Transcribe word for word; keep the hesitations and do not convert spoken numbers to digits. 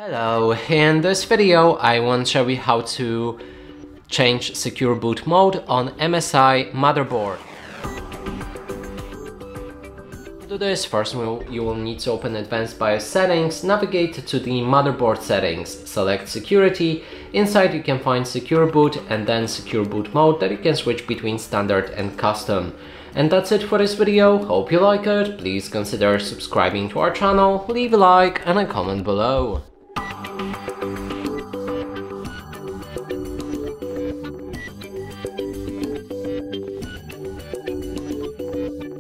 Hello, in this video I want to show you how to change secure boot mode on M S I motherboard. To do this, first you will need to open Advanced BIOS Settings, navigate to the motherboard settings, select Security. Inside you can find Secure Boot and then Secure Boot Mode that you can switch between Standard and Custom. And that's it for this video. Hope you like it. Please consider subscribing to our channel, leave a like and a comment below.